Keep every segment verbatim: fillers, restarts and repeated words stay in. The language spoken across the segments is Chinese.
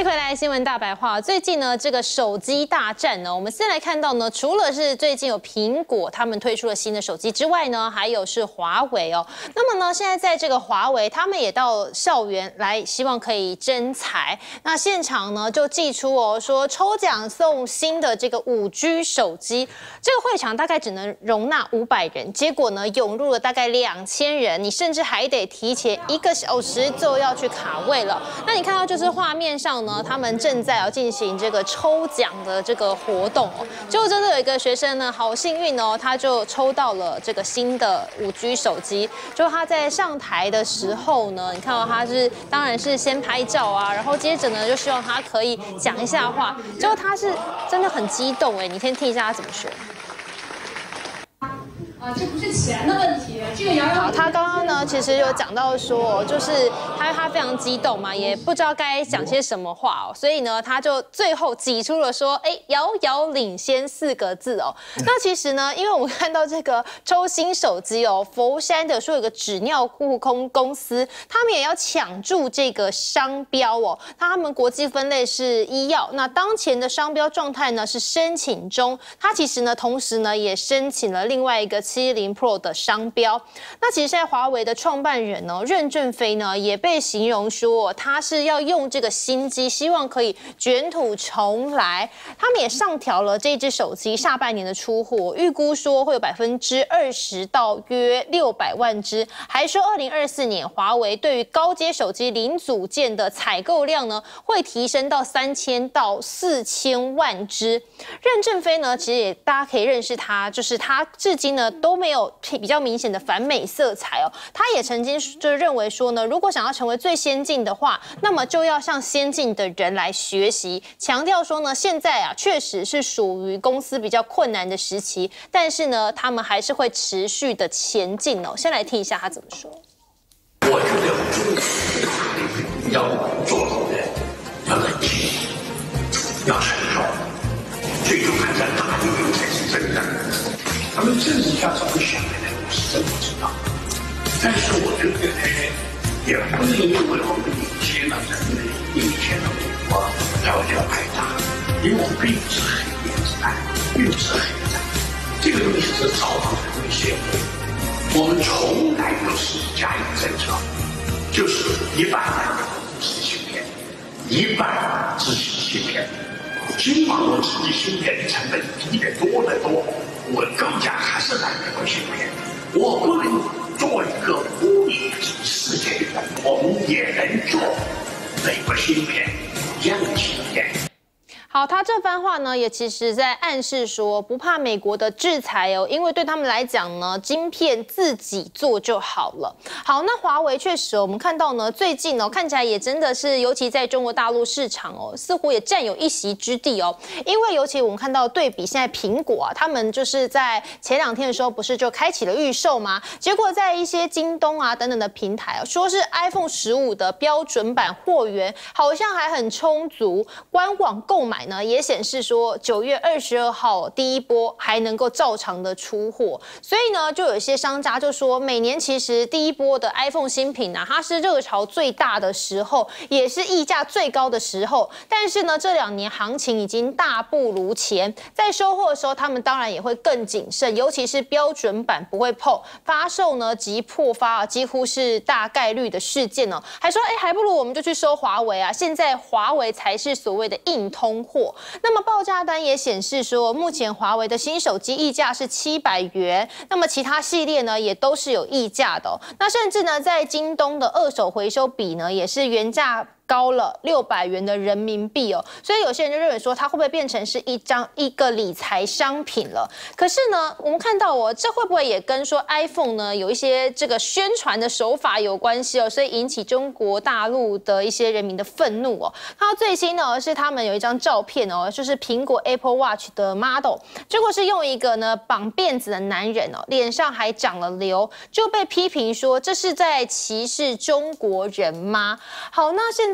回来新闻大白话，最近呢这个手机大战呢，我们先来看到呢，除了是最近有苹果他们推出了新的手机之外呢，还有是华为哦。那么呢，现在在这个华为，他们也到校园来，希望可以征才。那现场呢就寄出哦，说抽奖送新的这个五 G 手机，这个会场大概只能容纳五百人，结果呢涌入了大概两千人，你甚至还得提前一个小时就要去卡位了。那你看到就是画面上呢，他们正在要进行这个抽奖的这个活动哦。结果真的有一个学生呢，好幸运哦，他就抽到了这个新的五 G 手机。就他在上台的时候呢，你看到他是当然是先拍照啊，然后接着呢就希望他可以讲一下话。结果他是真的很激动哎，你先听一下他怎么说。 啊，这不是钱的问题，这个摇摇。 好，他刚刚呢，其实有讲到说，就是他他非常激动嘛，也不知道该讲些什么话哦，所以呢，他就最后挤出了说，哎，遥遥领先四个字哦。那其实呢，因为我们看到这个抽新手机哦，佛山的说有个纸尿裤公公司，他们也要抢注这个商标哦。那他们国际分类是医药，那当前的商标状态呢是申请中，他其实呢，同时呢也申请了另外一个七零 Pro 的商标。那其实现在华为的创办人呢，任正非呢，也被形容说他是要用这个新机，希望可以卷土重来。他们也上调了这只手机下半年的出货，预估说会有百分之二十到约六百万只，还说二零二四年华为对于高阶手机零组件的采购量呢，会提升到三千到四千万只。任正非呢，其实也大家可以认识他，就是他至今呢都没有比较明显的反美色彩哦。他也曾经就认为说呢，如果想要成为最先进的话，那么就要向先进的人来学习。强调说呢，现在啊确实是属于公司比较困难的时期，但是呢，他们还是会持续的前进哦。先来听一下他怎么说。 我觉得要做好人，要冷静，要成熟，最终还在大陆人才是真的。他们政治家怎么想的呢？我是真不知道。但是我觉得呢，也不能因为我们领先了人类，领先了美国，条条太大，因为我们并不是黑原子弹，并不是黑战，这个东西是造访人类社会。我们从来都是加以政策，就是一半自己芯片，一半自己芯片。尽管我自己芯片的成本低得多得多，我更加还是买美国芯片。我不能做一个孤立世界的人，我们也能做美国芯片一样的芯片。 好，他这番话呢，也其实在暗示说，不怕美国的制裁哦，因为对他们来讲呢，晶片自己做就好了。好，那华为确实，我们看到呢，最近哦，看起来也真的是，尤其在中国大陆市场哦，似乎也占有一席之地哦。因为尤其我们看到对比现在苹果啊，他们就是在前两天的时候，不是就开启了预售吗？结果在一些京东啊等等的平台，说是 iPhone 十五的标准版货源好像还很充足，官网购买呢也显示说九月二十二号第一波还能够照常的出货，所以呢就有一些商家就说，每年其实第一波的 iPhone 新品啊，它是热潮最大的时候，也是溢价最高的时候，但是呢这两年行情已经大不如前，在收货的时候他们当然也会更谨慎，尤其是标准版不会碰，发售呢即破发啊，几乎是大概率的事件哦，还说哎还不如我们就去收华为啊，现在华为才是所谓的硬通货。那么报价单也显示说，目前华为的新手机溢价是七百元，那么其他系列呢也都是有溢价的哦。那甚至呢，在京东的二手回收比呢，也是原价高了六百元的人民币哦，所以有些人就认为说，它会不会变成是一张一个理财商品了？可是呢，我们看到哦，这会不会也跟说 iPhone 呢有一些这个宣传的手法有关系哦？所以引起中国大陆的一些人民的愤怒哦。看到最新呢是他们有一张照片哦，就是苹果 Apple Watch 的 model， 结果是用一个呢绑辫子的男人哦，脸上还长了瘤，就被批评说这是在歧视中国人吗？好，那现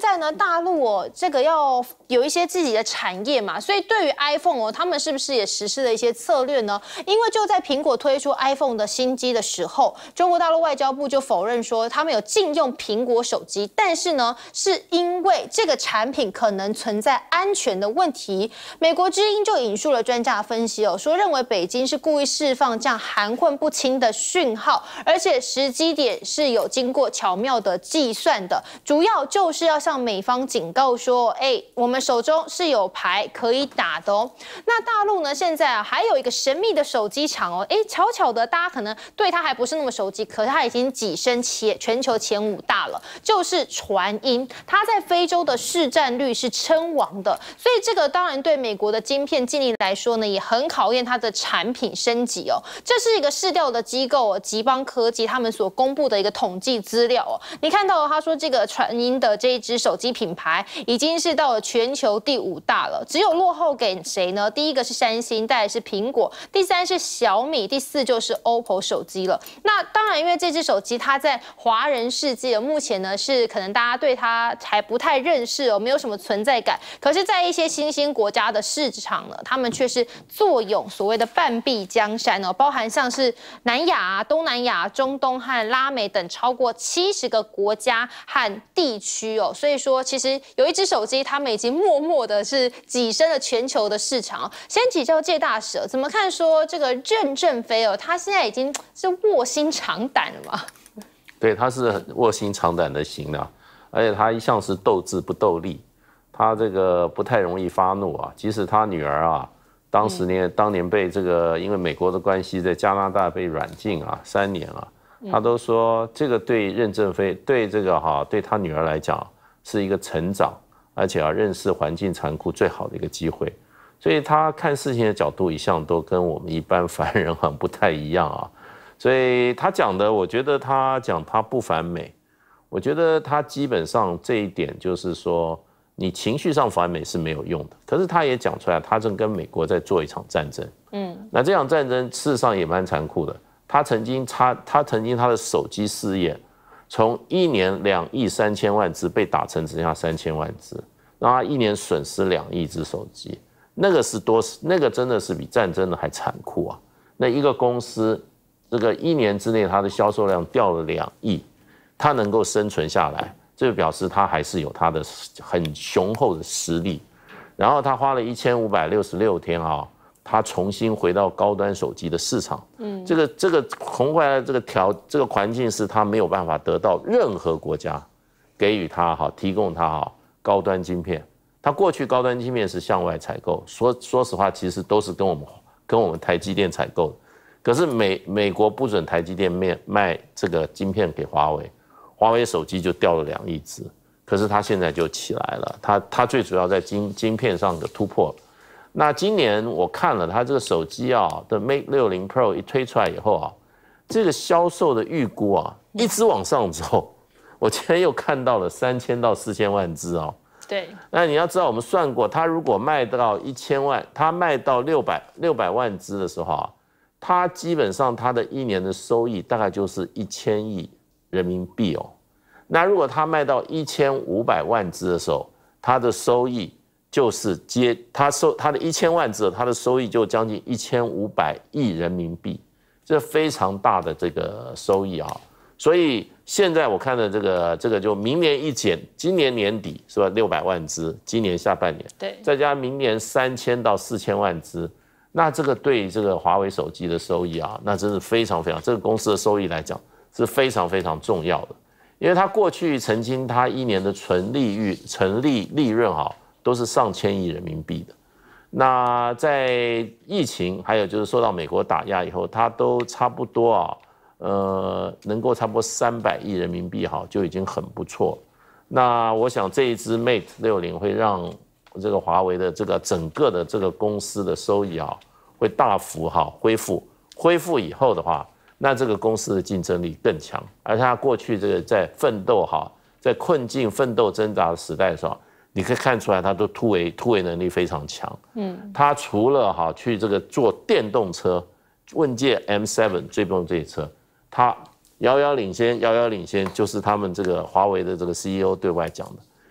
在呢，大陆哦，这个要有一些自己的产业嘛，所以对于 iPhone 哦，他们是不是也实施了一些策略呢？因为就在苹果推出 iPhone 的新机的时候，中国大陆外交部就否认说他们有禁用苹果手机，但是呢，是因为这个产品可能存在安全的问题。美国之音就引述了专家分析哦，说认为北京是故意释放这样含混不清的讯号，而且时机点是有经过巧妙的计算的，主要就是要向美方警告说，哎，我们手中是有牌可以打的哦。那大陆呢，现在啊还有一个神秘的手机厂哦，哎，巧巧的，大家可能对它还不是那么熟悉，可是它已经跻身前全球前五大了，就是传音，它在非洲的市占率是称王的，所以这个当然对美国的晶片禁令来说呢，也很考验它的产品升级哦。这是一个市调的机构哦，吉邦科技他们所公布的一个统计资料哦，你看到他说这个传音的这一支手机品牌已经是到了全球第五大了，只有落后给谁呢？第一个是三星，再来是苹果，第三是小米，第四就是 O P P O 手机了。那当然，因为这支手机它在华人世界目前呢是可能大家对它还不太认识哦，没有什么存在感。可是，在一些新兴国家的市场呢，他们却是坐拥所谓的半壁江山哦，包含像是南亚、东南亚、中东和拉美等超过七十个国家和地区哦。所以说，其实有一只手机，他们已经默默的是跻身了全球的市场哦。先请教介大使，怎么看说这个任正非哦，他现在已经是卧薪尝胆了嘛？ 对，他是卧薪尝胆的型啊，而且他一向是斗智不斗力，他这个不太容易发怒啊。即使他女儿啊，当时呢，嗯、当年被这个因为美国的关系，在加拿大被软禁啊三年啊，他都说这个对任正非对这个哈、啊、对他女儿来讲是一个成长，而且要认识环境残酷最好的一个机会。所以他看事情的角度一向都跟我们一般凡人很不太一样啊。所以他讲的，我觉得他讲他不反美，我觉得他基本上这一点就是说，你情绪上反美是没有用的。可是他也讲出来，他正跟美国在做一场战争。嗯，那这场战争事实上也蛮残酷的。他曾经他他曾经他的手机事业，从一年两亿三千万只被打成只剩下三千万只，让他一年损失两亿只手机。那个是多，那个真的是比战争的还残酷啊！那一个公司，这个一年之内它的销售量掉了两亿，它能够生存下来，这就表示它还是有它的很雄厚的实力。然后他花了一千五百六十六天啊，他重新回到高端手机的市场。嗯，这个这个红回来的这个条这个环境是他没有办法得到任何国家给予他哈提供他哈高端晶片。他过去高端晶片是向外采购，说说实话，其实都是跟我们跟我们台积电采购的。可是美美国不准台积电卖卖这个晶片给华为，华为手机就掉了两亿只。可是他现在就起来了，他他最主要在晶晶片上的突破。那今年我看了他这个手机啊的 Mate 六十 Pro 一推出来以后啊，这个销售的预估啊一直往上走。我今天又看到了三千到四千万只啊。 对， 那你要知道，我们算过，他如果卖到一千万，他卖到六百六百万只的时候啊，他基本上他的一年的收益大概就是一千亿人民币哦。那如果他卖到一千五百万只的时候，他的收益就是接他收他的一千万只，他的收益就将近一千五百亿人民币，这非常大的这个收益啊。所以现在我看的这个这个就明年一减，今年年底是吧？六百万只，今年下半年， 对， 再加明年三千到四千万只，那这个对这个华为手机的收益啊，那真是非常非常，这个公司的收益来讲是非常非常重要的，因为它过去曾经它一年的纯利率、纯利利润哈都是上千亿人民币的。那在疫情还有就是受到美国打压以后，它都差不多啊。呃，能够差不多三百亿人民币哈，就已经很不错。那我想这一支 Mate 六十会让这个华为的这个整个的这个公司的收益啊，会大幅哈恢复。恢复以后的话，那这个公司的竞争力更强。而它过去这个在奋斗哈，在困境奋斗挣扎的时代的时候，你可以看出来它都突围突围能力非常强。嗯，它除了哈去这个做电动车，问界 M 七 追风这一车。他遥遥领先，遥遥领先，就是他们这个华为的这个 C E O 对外讲的，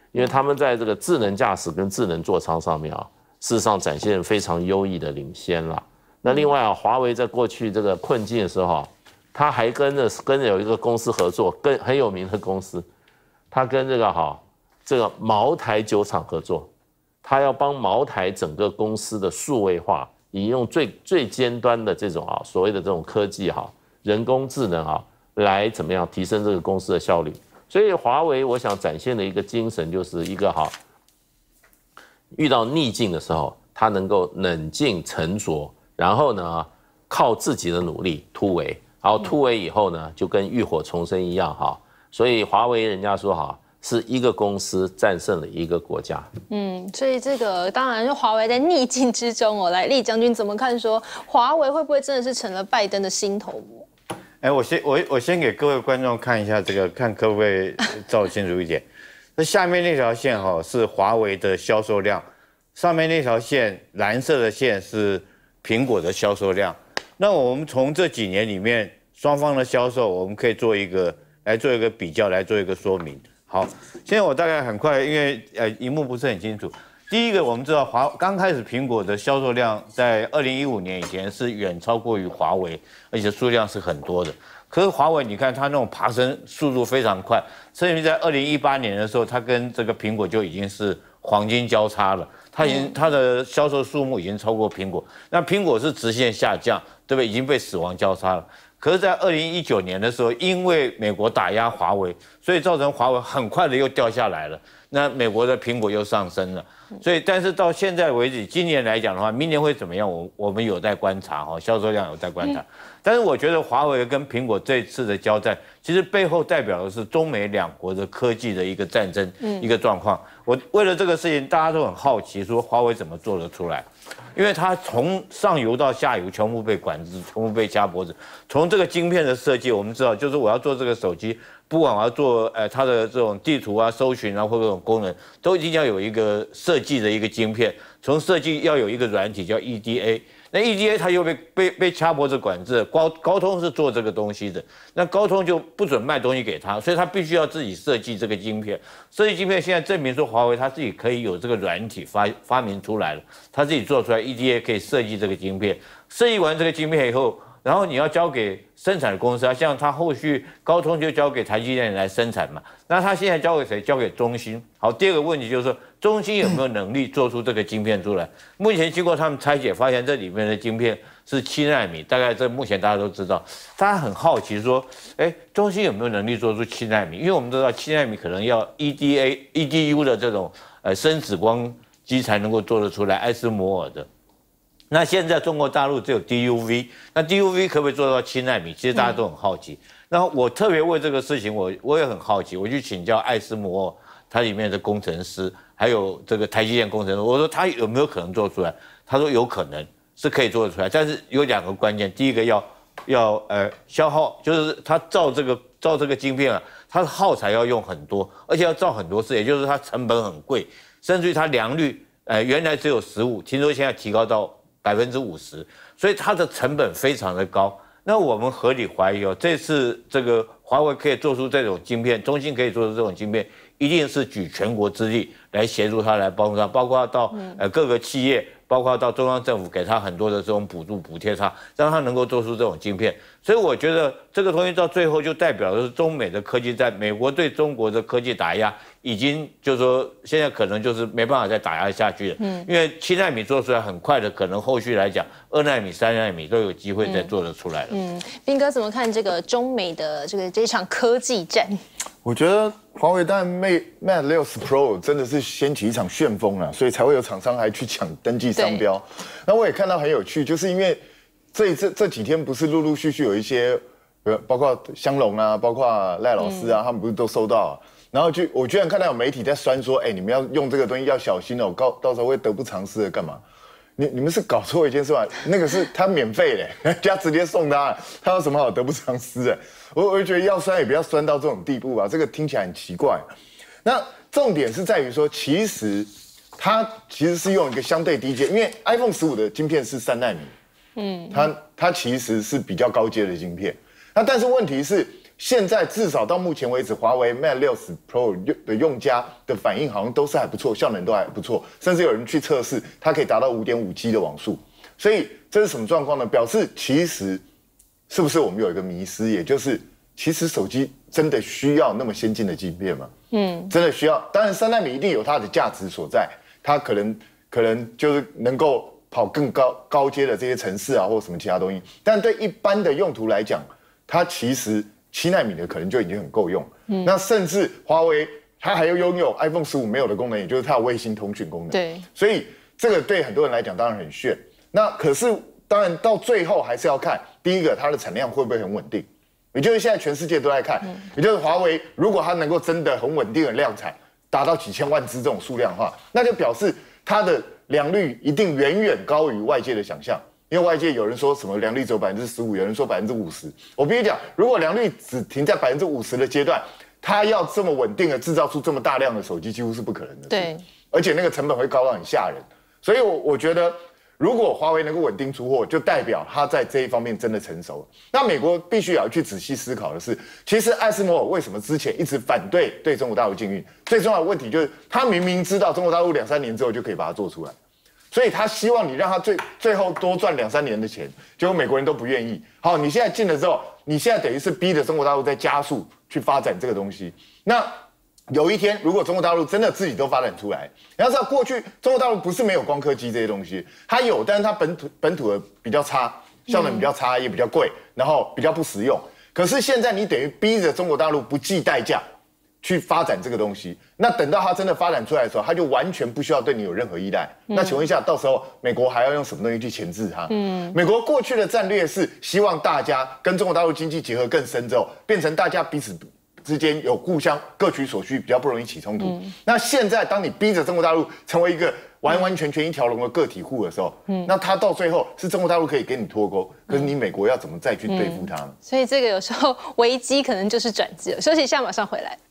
因为他们在这个智能驾驶跟智能座舱上面啊，事实上展现非常优异的领先了。那另外啊，华为在过去这个困境的时候啊，他还跟着跟着有一个公司合作，跟很有名的公司，他跟这个哈这个茅台酒厂合作，他要帮茅台整个公司的数位化，引用最最尖端的这种啊所谓的这种科技哈，人工智能啊，来怎么样提升这个公司的效率。所以华为我想展现的一个精神就是一个哈，遇到逆境的时候，他能够冷静沉着。然后呢，靠自己的努力突围，然后突围以后呢，就跟浴火重生一样哈。所以华为人家说哈，是一个公司战胜了一个国家。 嗯，所以这个当然是华为在逆境之中哦。来，厉将军怎么看说华为会不会真的是成了拜登的心头膜？ 哎，我先我我先给各位观众看一下这个，看可不可以照清楚一点。那下面那条线哈是华为的销售量，上面那条线蓝色的线是苹果的销售量。那我们从这几年里面双方的销售，我们可以做一个来做一个比较，来做一个说明。好，现在我大概很快，因为呃荧幕不是很清楚。第一个，我们知道华刚开始苹果的销售量在二零一五年以前是远超过于华为，而且数量是很多的。可是华为，你看它那种爬升速度非常快，甚至在二零一八年的时候，它跟这个苹果就已经是黄金交叉了。它已经它的销售数目已经超过苹果，那苹果是直线下降，对不对？已经被死亡交叉了。可是，在二零一九年的时候，因为美国打压华为，所以造成华为很快的又掉下来了。那美国的苹果又上升了，所以但是到现在为止，今年来讲的话，明年会怎么样？我我们有在观察哈，销售量有在观察。但是我觉得华为跟苹果这次的交战，其实背后代表的是中美两国的科技的一个战争，一个状况。我为了这个事情，大家都很好奇，说华为怎么做得出来？因为它从上游到下游全部被管制，全部被掐脖子。从这个晶片的设计，我们知道，就是我要做这个手机。不管我要做呃它的这种地图啊、搜寻啊或者这种功能，都一定要有一个设计的一个晶片。从设计要有一个软体叫 E D A， 那 E D A 它又被被被掐脖子管制，高高通是做这个东西的，那高通就不准卖东西给他，所以他必须要自己设计这个晶片。设计晶片现在证明说华为他自己可以有这个软体发发明出来了，他自己做出来 E D A 可以设计这个晶片，设计完这个晶片以后。然后你要交给生产的公司啊，像他后续高通就交给台积电来生产嘛。那他现在交给谁？交给中芯。好，第二个问题就是说，中芯有没有能力做出这个晶片出来？目前经过他们拆解，发现这里面的晶片是七奈米，大概这目前大家都知道。大家很好奇说，哎，中芯有没有能力做出七奈米？因为我们知道七奈米可能要 E D A、E D U 的这种呃深紫光机才能够做得出来，艾斯摩尔的。那现在中国大陆只有 D U V， 那 D U V 可不可以做到七奈米？其实大家都很好奇。然后我特别为这个事情，我我也很好奇，我去请教艾斯摩尔，它里面的工程师，还有这个台积电工程师，我说他有没有可能做出来？他说有可能是可以做得出来，但是有两个关键，第一个要要呃消耗，就是他造这个造这个晶片啊，它的耗材要用很多，而且要造很多次，也就是它成本很贵，甚至于它良率呃原来只有十五，听说现在提高到百分之五十，所以它的成本非常的高。那我们合理怀疑哦，这次这个华为可以做出这种晶片，中芯可以做出这种晶片，一定是举全国之力来协助它，来帮助它，包括到呃各个企业，包括到中央政府给它很多的这种补助补贴它，让它能够做出这种晶片。所以我觉得这个东西到最后就代表的是中美的科技战，美国对中国的科技打压。已经就是说，现在可能就是没办法再打压下去了。嗯，因为七奈米做出来很快的，可能后续来讲，二奈米、三奈米都有机会再做得出来了。 嗯，彬哥怎么看这个中美的这个这场科技战？ 我觉得华为当然 Mate Mate 六十 Pro 真的是掀起一场旋风了，所以才会有厂商还去抢登记商标。那我也看到很有趣，就是因为这一次这几天不是陆陆续续有一些，呃，包括香龙啊，包括赖老师啊，嗯、他们不是都收到。然后就我居然看到有媒体在酸说，哎，你们要用这个东西要小心哦，到到时候会得不偿失的，干嘛？你你们是搞错一件事吧？那个是他免费的，人家直接送他，他有什么好得不偿失的？我我就觉得要酸也不要酸到这种地步吧，这个听起来很奇怪。那重点是在于说，其实它其实是用一个相对低阶，因为 iPhone 十五的晶片是三奈米，嗯，它它其实是比较高阶的晶片。那但是问题是。 现在至少到目前为止，华为 Mate 六十 Pro 的用家的反应好像都是还不错，效能都还不错，甚至有人去测试，它可以达到 五点五 G 的网速。所以这是什么状况呢？表示其实是不是我们有一个迷思，也就是其实手机真的需要那么先进的晶片吗？嗯，真的需要。当然，三奈米一定有它的价值所在，它可能可能就是能够跑更高高阶的这些程式啊，或什么其他东西。但对一般的用途来讲，它其实七奈米的可能就已经很够用。嗯，那甚至华为它还要拥有 iPhone 十五没有的功能，也就是它有卫星通讯功能。 对， 所以这个对很多人来讲当然很炫。那可是当然到最后还是要看第一个它的产量会不会很稳定，也就是现在全世界都在看，嗯、也就是华为如果它能够真的很稳定的量产，达到几千万只这种数量的话，那就表示它的良率一定远远高于外界的想象。因为外界有人说什么良率只有百分之十五，有人说百分之五十。我必须讲，如果良率只停在百分之五十的阶段，它要这么稳定的制造出这么大量的手机，几乎是不可能的事。 对， 而且那个成本会高到很吓人。所以我，我我觉得。如果华为能够稳定出货，就代表它在这一方面真的成熟了。那美国必须也要去仔细思考的是，其实艾斯摩尔为什么之前一直反对对中国大陆禁运？最重要的问题就是，他明明知道中国大陆两三年之后就可以把它做出来，所以他希望你让他最最后多赚两三年的钱，结果美国人都不愿意。好，你现在进了之后，你现在等于是逼着中国大陆在加速去发展这个东西。那有一天，如果中国大陆真的自己都发展出来，你要知道，过去中国大陆不是没有光刻机这些东西，它有，但是它本土本土的比较差，效能比较差，也比较贵，然后比较不实用。可是现在你等于逼着中国大陆不计代价去发展这个东西，那等到它真的发展出来的时候，它就完全不需要对你有任何依赖。嗯、那请问一下，到时候美国还要用什么东西去钳制它？嗯，美国过去的战略是希望大家跟中国大陆经济结合更深之后，变成大家彼此之间有互相各取所需，比较不容易起冲突。嗯、那现在当你逼着中国大陆成为一个完完全全一条龙的个体户的时候，嗯、那他到最后是中国大陆可以给你脱钩，可是你美国要怎么再去对付他呢？ 所以这个有时候危机可能就是转机了。休息一下，马上回来。